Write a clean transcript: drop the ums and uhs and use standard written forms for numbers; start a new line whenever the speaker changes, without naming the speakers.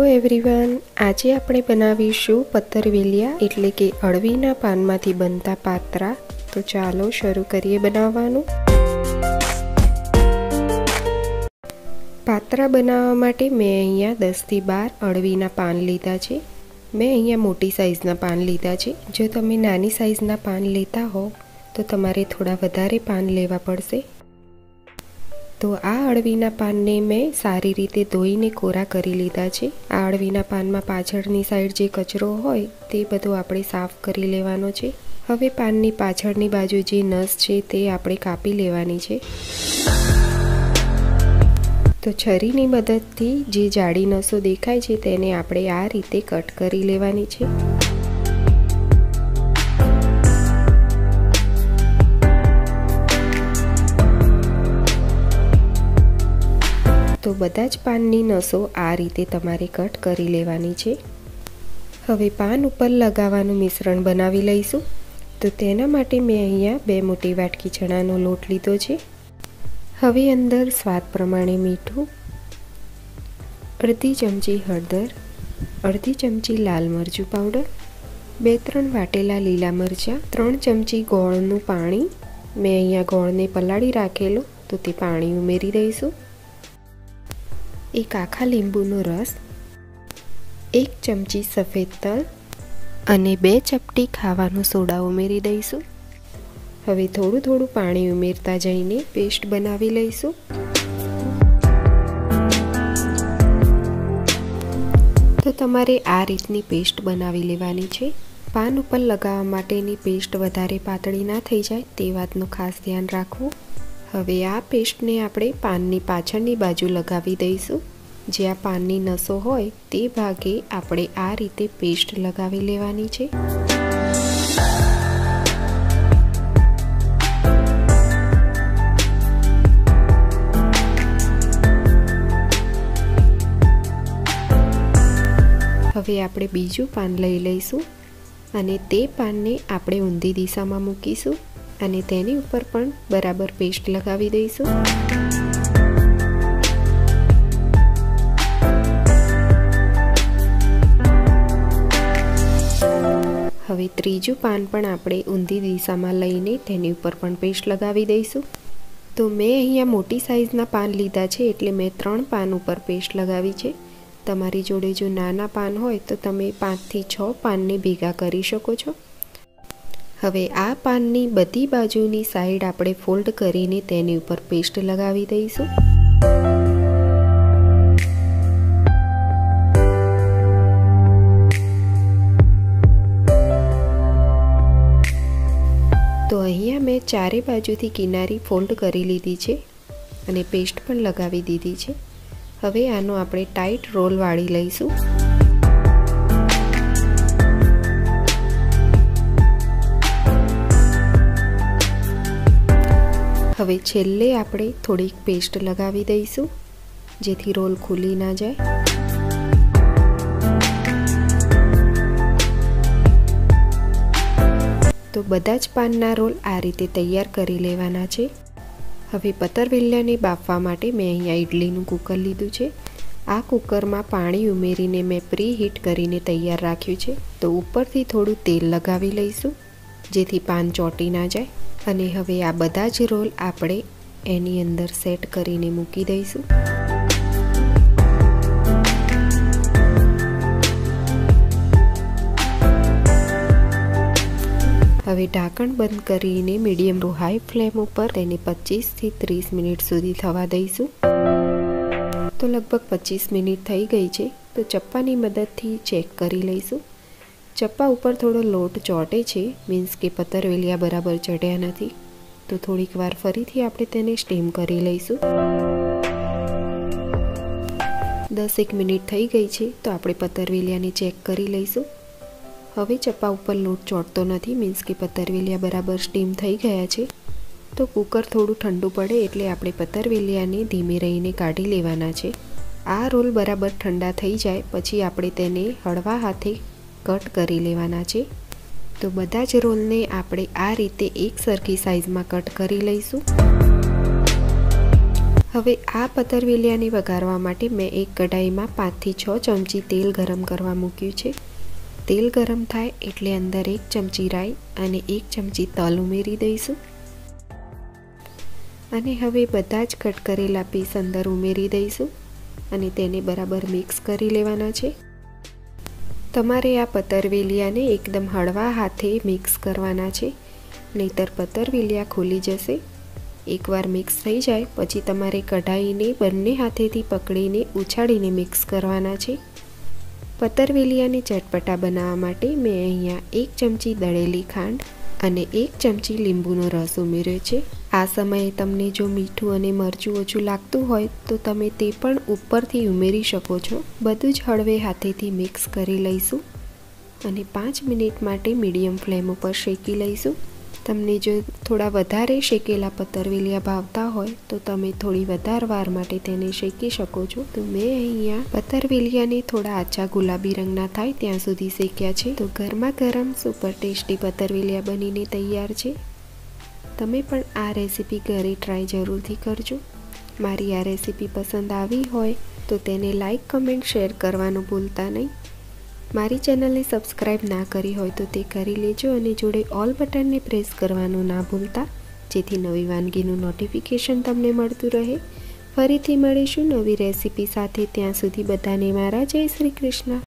Hello everyone, આજે આપણે બનાવીશું પતરવેલિયા એટલે કે અળવીના પાનમાંથી બનતા પાત્રા। તો ચાલો શરૂ કરીએ બનાવવાનું। પાત્રા બનાવવા માટે મેં અહીંયા 10 થી 12 અળવીના પાન લીધા છે। મેં અહીંયા મોટી સાઈઝના પાન લીધા છે। જો તમે નાની સાઈઝના પાન લેતા હો તો તમારે થોડા વધારે પાન લેવા પડશે। तो आ अळवीना पानने मैं सारी रीते धोईने कोरा करी लीधा छे। आ अळवीना पानमा पाछळनी साइड जे कचरो होय ते बधो आपणे साफ करी लेवानो छे। हवे पाननी पाछळनी बाजू जे नस छे ते आपणे कापी लेवानी छे। तो छरीनी मददथी जे जाडी नसो देखाय छे तेने आपणे आ रीते कट करी लेवानी छे। तो बधा ज पाननी नसो आ रीते तमारे कट करी लेवानी छे। हवे पान उपर लगावानुं मिश्रण बनावी लईशुं। तो तेना माटे मैं अहींया 2 मोटी वाटकी चणानो लोट लीधो छे। हवे अंदर स्वाद प्रमाणे मीठुं, अर्धी चमची हळदर, अर्धी चमची लाल मरचुं पाउडर, 2-3 वाटेला लीला मरचां, 3 चमची गोळनुं पाणी। मैं अहींया गोळने पलाળી राखेलो तो ते पाणी उमेरी दईशुं। एक आखा લીંબુનો રસ, 1 ચમચી સફેદ તલ અને 2 ચપટી ખાવાનો સોડા ઉમેરી દઈશું। હવે થોડું થોડું પાણી ઉમેરતા જઈને પેસ્ટ બનાવી લઈશું। તો તમારે આ રીતની પેસ્ટ બનાવી લેવાની છે। પાન ઉપર લગાવવા માટેની પેસ્ટ વધારે પાતળી ના થઈ જાય તે વાતનું ખાસ ધ્યાન રાખવું। હવે આ પેસ્ટને આપણે પાનની પાછળની બાજુ લગાવી દઈશું। જ્યાં પાનની નસો હોય તે ભાગે આપણે આ રીતે પેસ્ટ લગાવી લેવાની છે। હવે આપણે બીજું પાન લઈ લઈશું અને તે પાનને આપણે ઊંધી દિશામાં મૂકીશું અને તેની ઉપર પણ બરાબર પેસ્ટ લગાવી દઈશું। હવે ત્રીજું પાન પણ આપણે ઊંધી દિશામાં લઈને તેની ઉપર પણ પેસ્ટ લગાવી દઈશું। તો મેં અહીંયા મોટી સાઈઝના પાન લીધા છે એટલે મેં 3 પાન ઉપર પેસ્ટ લગાવી છે। તમારી જોડે જો નાના પાન હોય તો તમે 5 થી 6 પાનને ભેગા કરી શકો છો। હવે આ પાનની બધી બાજુની સાઈડ આપણે ફોલ્ડ કરીને તેની ઉપર પેસ્ટ લગાવી દઈશું। તો અહીંયા મેં ચારે બાજુથી કિનારી ફોલ્ડ કરી લીધી છે અને પેસ્ટ પણ લગાવી દીધી છે। હવે આનો આપણે ટાઈટ રોલ વાળી લઈશું। હવે છેલ્લે આપણે થોડીક પેસ્ટ લગાવી દઈશું જેથી રોલ ખુલી ના જાય। તો બધા જ પાનના રોલ આ રીતે તૈયાર કરી લેવાના છે। હવે પતરવેલિયાને બાફવા માટે મેં અહીંયા ઇડલીનું કુકર લીધું છે। આ કુકરમાં પાણી ઉમેરીને મેં પ્રી હીટ કરીને તૈયાર રાખ્યું છે। તો ઉપરથી થોડું તેલ લગાવી લઈશું જેથી પાન ચોંટી ના જાય। અને હવે આ બધા જ રોલ આપણે એની અંદર સેટ કરીને મૂકી દઈશું। હવે ઢાંકણ બંધ કરીને મીડિયમ ટુ હાઈ ફ્લેમ ઉપર તેને 25 થી 30 મિનિટ સુધી થવા દઈશું। તો લગભગ 25 મિનિટ થઈ ગઈ છે। તો ચપ્પાની મદદથી ચેક કરી લઈશું। ચપ્પા ઉપર થોડો લોટ ચોંટે છે, મીન્સ કે પતરવેલિયા બરાબર ચડ્યા નથી। તો થોડીક વાર ફરીથી આપણે તેને સ્ટીમ કરી લઈશું। 10 મિનિટ થઈ ગઈ છે તો આપણે પતરવેલિયાને ચેક કરી લઈશું। હવે ચપ્પા ઉપર લોટ ચોંટતો નથી, મીન્સ કે પતરવેલિયા બરાબર સ્ટીમ થઈ ગયા છે। તો કુકર થોડું ઠંડુ પડે એટલે આપણે પતરવેલિયાને ધીમે રહીને કાઢી લેવાના છે। આ રોલ બરાબર ઠંડા થઈ જાય પછી આપણે તેને હળવા હાથે કટ કરી લેવાના છે। તો બધા જ રોલને આપણે આ રીતે એક સરખી સાઈઝમાં કટ કરી લઈશું। હવે આ પતરવેલિયાને વઘારવા માટે મેં એક કઢાઈમાં 5 થી 6 ચમચી તેલ ગરમ કરવા મૂક્યું છે. તેલ ગરમ થાય એટલે અંદર 1 ચમચી રાઈ અને 1 ચમચી તલ ઉમેરી દઈશું. અને હવે બધા જ કટ કરેલા પીસ અંદર ઉમેરી દઈશું અને તેને બરાબર મિક્સ કરી લેવાના છે. તમારે આ પતરવેલિયાને એકદમ હળવા હાથે મિક્સ કરવાના છે, નહીંતર પતરવેલિયા ખુલી જશે. એકવાર મિક્સ થઈ જાય પછી તમારે કઢાઈને બંને હાથેથી પકડીને ઉછાળીને મિક્સ કરવાના છે. પતરવેલિયાને ચટપટા બનાવવા માટે મેં અહીંયા 1 ચમચી દળેલી ખાંડ અને 1 ચમચી લીંબુનો રસ ઉમેર્યો છે. આ સમયે તમને જો મીઠું અને મરચું ઓછું લાગતું હોય તો તમે તે પણ ઉપરથી ઉમેરી શકો છો. બધું જ હળવે હાથેથી મિક્સ કરી લઈશું અને 5 મિનિટ માટે મીડિયમ ફ્લેમ ઉપર શેકી લઈશું. તમને જો થોડા વધારે શેકેલા પતરવેલિયા ભાવતા હોય તો તમે થોડી વધારે વાર માટે તેને શેકી શકો છો. તો મેં અહીંયા પતરવેલિયાને થોડા આછા ગુલાબી રંગના થાય ત્યાં સુધી શેક્યા છે. તો ગરમા ગરમ સુપર ટેસ્ટી પતરવેલિયા બનીને તૈયાર છે. તમે પણ આ રેસીપી ઘરે ટ્રાય જરૂરથી કરજો. મારી આ રેસીપી પસંદ આવી હોય તો તેને લાઈક, કમેન્ટ, શેર કરવાનું ભૂલતા નહીં. મારી ચેનલને સબસ્ક્રાઈબ ના કરી હોય તો તે કરી લેજો અને જોડે ઓલ બટનને પ્રેસ કરવાનું ના ભૂલતા, જેથી નવી વાનગીનું નોટિફિકેશન તમને મળતું રહે. ફરીથી મળીશું નવી રેસીપી સાથે. ત્યાં સુધી બધાને મારા જય શ્રી કૃષ્ણ.